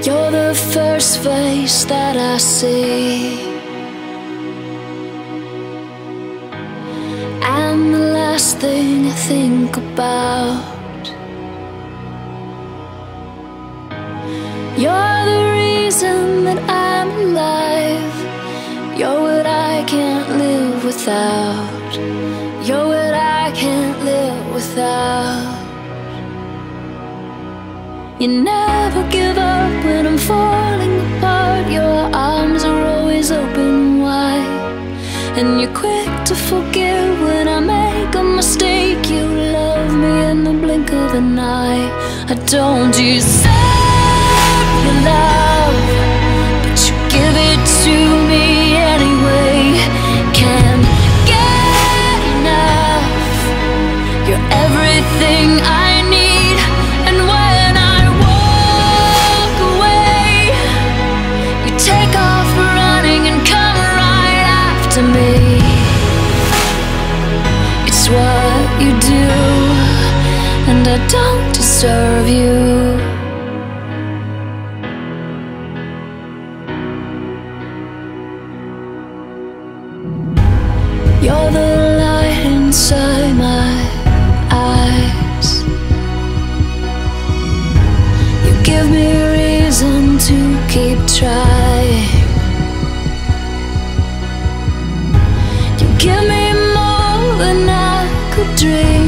You're the first face that I see, and the last thing I think about. You're the reason that I'm alive. You're what I can't live without. You're what I can't live without. You never give up when I'm falling apart. Your arms are always open wide, and you're quick to forgive when I make a mistake. You love me in the blink of an eye. I don't deserve your love, but you give it to me anyway. Can't get enough. You're everything I need, and when I walk away, you take off running and come right after me. It's what you do, and I don't deserve you. You're the light inside my eyes. You give me reason to keep trying. You give me more than I could dream.